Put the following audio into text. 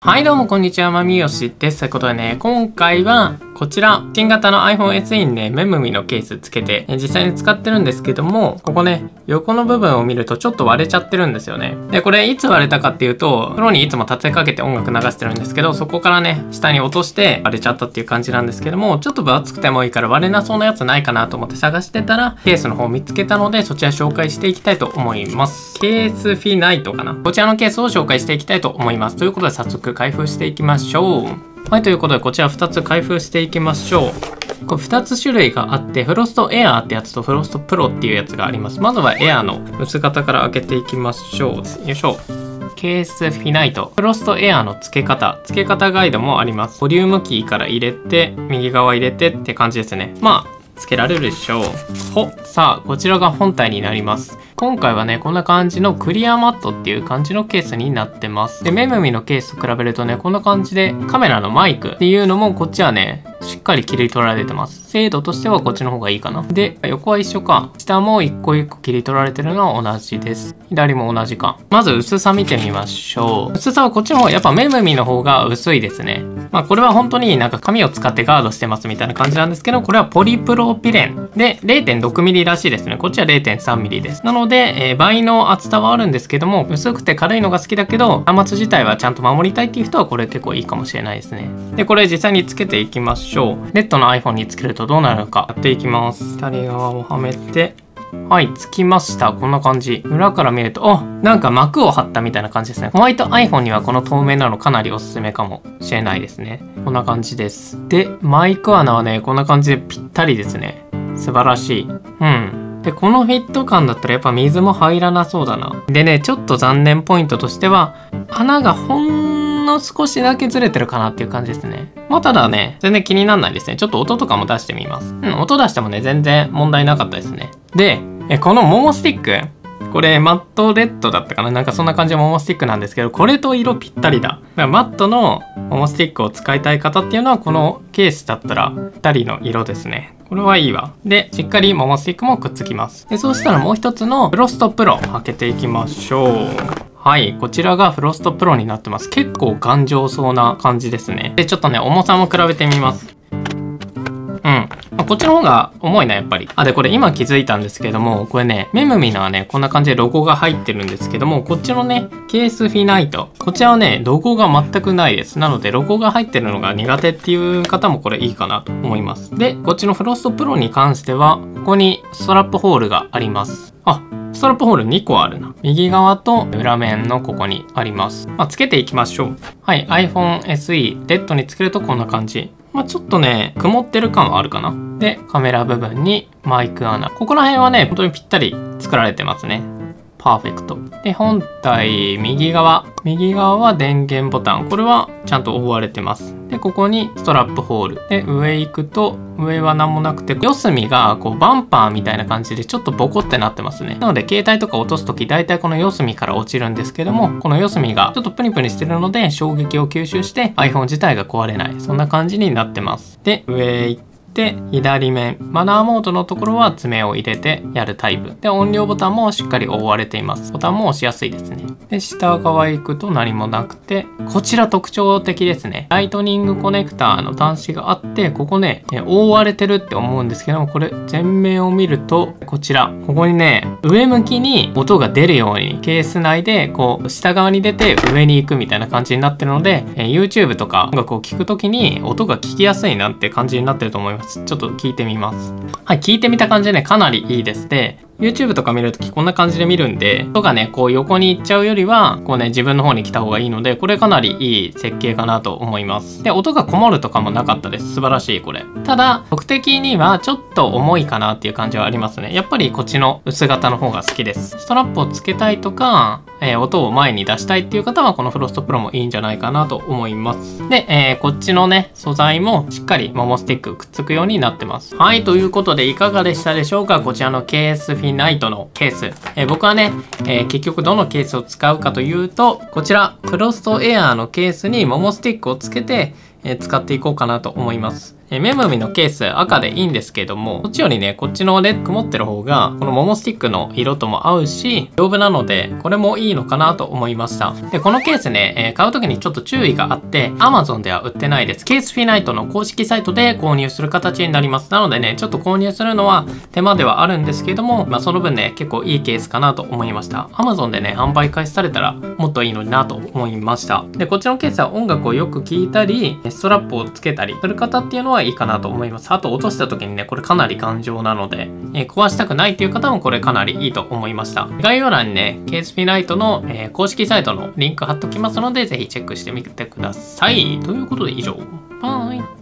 はいどうもこんにちは、まみよしです。ということでね、今回はこちら、新型の iPhone SE にね、メモミのケースつけて、実際に使ってるんですけども、ここね、横の部分を見るとちょっと割れちゃってるんですよね。で、これいつ割れたかっていうと、プロにいつも立てかけて音楽流してるんですけど、そこからね、下に落として割れちゃったっていう感じなんですけども、ちょっと分厚くてもいいから割れなそうなやつないかなと思って探してたら、ケースの方を見つけたので、そちら紹介していきたいと思います。ケースフィナイトかな。こちらのケースを紹介していきたいと思います。ということで早速開封していきましょう。はい、ということでこちら2つ開封していきましょう。これ2つ種類があって、フロストエアーってやつとフロストプロっていうやつがあります。まずはエアーの薄型から開けていきましょう。よいしょ。ケースフィナイト。フロストエアーの付け方ガイドもあります。ボリュームキーから入れて、右側入れてって感じですね。まあ、つけられるでしょう。さあ、こちらが本体になります。今回はね、こんな感じのクリアマットっていう感じのケースになってます。で、メモミのケースと比べるとね、こんな感じでカメラのマイクっていうのもこっちはね、しっかり切り取られてます。精度としてはこっちの方がいいかな。で、横は一緒か。下も一個一個切り取られてるのは同じです。左も同じか。まず薄さ見てみましょう。薄さはこっちの方、やっぱメモミの方が薄いですね。まあこれは本当になんか紙を使ってガードしてますみたいな感じなんですけど、これはポリプロピレンで 0.6mm らしいですね。こっちは 0.3mm です。なので、倍の厚さはあるんですけども、薄くて軽いのが好きだけど、端末自体はちゃんと守りたいっていう人はこれ結構いいかもしれないですね。で、これ実際につけていきましょう。ネットの iPhone につけるとどうなるのかやっていきます。左側をはめて、はい、つきました。こんな感じ。裏から見ると、なんか膜を貼ったみたいな感じですね。ホワイト iPhone にはこの透明なのかなりおすすめかもしれないですね。こんな感じです。で、マイク穴はね、こんな感じでぴったりですね。素晴らしい。で、このフィット感だったらやっぱ水も入らなそうだな。でね、ちょっと残念ポイントとしては、穴がほんの少しだけずれてるかなっていう感じですね。まあただね、全然気にならないですね。ちょっと音とかも出してみます。音出してもね、全然問題なかったですね。で、このモモスティック。これマットレッドだったかな、なんかそんな感じのモモスティックなんですけど、これと色ぴったりだ。だからマットのモモスティックを使いたい方っていうのはこのケースだったらぴったりの色ですね。これはいいわ。で、しっかりモモスティックもくっつきます。で、そうしたらもう一つのフロストプロ開けていきましょう。はい、こちらがフロストプロになってます。結構頑丈そうな感じですね。で、ちょっとね、重さも比べてみます。こっちの方が重いな、やっぱり。で、これ今気づいたんですけども、これね、メモミのはね、こんな感じでロゴが入ってるんですけども、こっちのね、ケースフィナイト。こちらはね、ロゴが全くないです。なので、ロゴが入ってるのが苦手っていう方もこれいいかなと思います。で、こっちのフロストプロに関しては、ここにストラップホールがあります。ストラップホール2個あるな。右側と裏面のここにあります。つけていきましょう。はい、iPhone SE、レッドにつけるとこんな感じ。ちょっとね、曇ってる感はあるかな。で、カメラ部分にマイク穴。ここら辺はね、本当にぴったり作られてますね。パーフェクト。で、本体右側は電源ボタン。これはちゃんと覆われてます。で、ここにストラップホール。で、上行くと、上は何もなくて、四隅がこうバンパーみたいな感じでちょっとボコってなってますね。なので、携帯とか落とすとき、大体この四隅から落ちるんですけども、この四隅がちょっとプニプニしてるので、衝撃を吸収して iPhone 自体が壊れない。そんな感じになってます。で、上行って、左面マナーモードのところは爪を入れてやるタイプで、音量ボタンもしっかり覆われています。ボタンも押しやすいですね。で、下側行くと何もなくて、こちら特徴的ですね。ライトニングコネクターの端子があって、ここね、覆われてるって思うんですけども、これ前面を見ると、こちらここにね、上向きに音が出るようにケース内でこう下側に出て上に行くみたいな感じになってるので、YouTube とか音楽を聴くときに音が聞きやすいなって感じになってると思います。ちょっと聞いてみます。はい、聞いてみた感じでね、かなりいいです。で、YouTube とか見るときこんな感じで見るんで、音がね、こう横に行っちゃうよりは、こうね、自分の方に来た方がいいので、これかなりいい設計かなと思います。で、音がこもるとかもなかったです。素晴らしい、これ。ただ、僕的にはちょっと重いかなっていう感じはありますね。やっぱりこっちの薄型の方が好きです。ストラップをつけたいとか、音を前に出したいっていう方はこのフロストプロもいいんじゃないかなと思います。で、こっちのね、素材もしっかりモモスティックくっつくようになってます。はい、ということでいかがでしたでしょうか。こちらのケースフィナイトのケース。僕はね、結局どのケースを使うかというと、こちらフロストエアーのケースにモモスティックをつけて、使っていこうかなと思います。 メモミのケース赤でいいんですけれども、そっちよりね、こっちのレッド持ってる方が、このモモスティックの色とも合うし、丈夫なので、これもいいのかなと思いました。で、このケースね、買う時にちょっと注意があって、Amazon では売ってないです。ケースフィナイトの公式サイトで購入する形になります。なのでね、ちょっと購入するのは手間ではあるんですけれども、その分ね、結構いいケースかなと思いました。Amazon でね、販売開始されたらもっといいのになと思いました。で、こっちのケースは音楽をよく聴いたり、ストラップをつけたりする方っていうのはいいかなと思います。あと落とした時にね、これかなり頑丈なので、壊したくないっていう方もこれかなりいいと思いました。概要欄にね、ケースフィナイトの、公式サイトのリンク貼っときますので、ぜひチェックしてみてください。ということで以上。バイ。